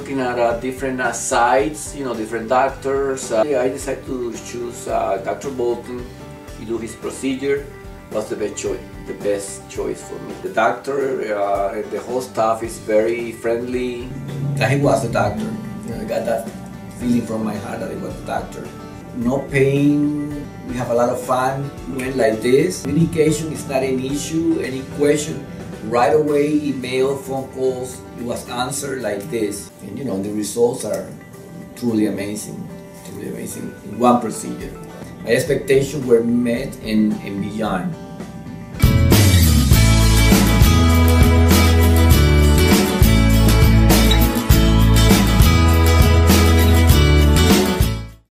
looking at different sites, different doctors. I decided to choose Dr. Bolton. He do his procedure. Was the best choice for me. The doctor and the whole staff is very friendly. That he was the doctor. I got that feeling from my heart that he was the doctor. No pain. We have a lot of fun. We went like this. Communication is not an issue. Any question, right away, email, phone calls, it was answered like this. And the results are truly amazing in one procedure. My expectations were met and beyond.